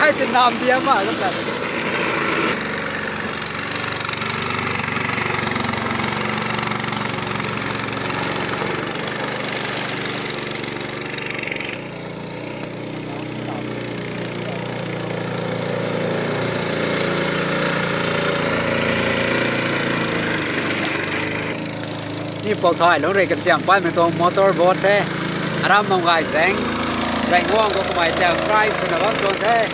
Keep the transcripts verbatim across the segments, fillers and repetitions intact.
ให้เป็นน้ำเดียวมาแล้วกันนี่ปอกถอยลงเรือก็เสียงไปเป็นตัวมอเตอร์โบ๊ทเท่อารามมองไกแสงแสงง่วงก็ไม่แต่ไกลสุดแล้วตัวเท่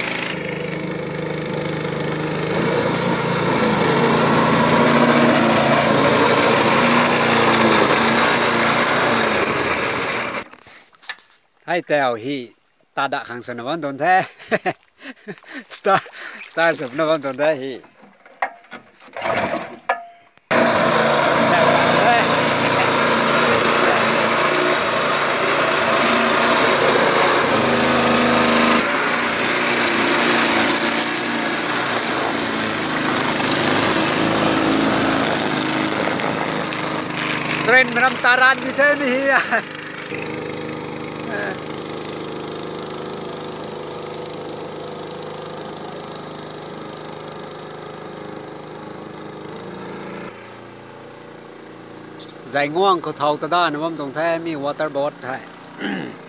ให้แต่ฮีตาดะขังสุนวันตัวเท่สตาร์สตาร์สุนวันตัวเท่ฮีเทรนมันน้ำตาลดีเท่นี่อ่ะใจง่วงเขาเท่าตะด้านนะว่าตรงแท้มีวอเตอร์บอทใช่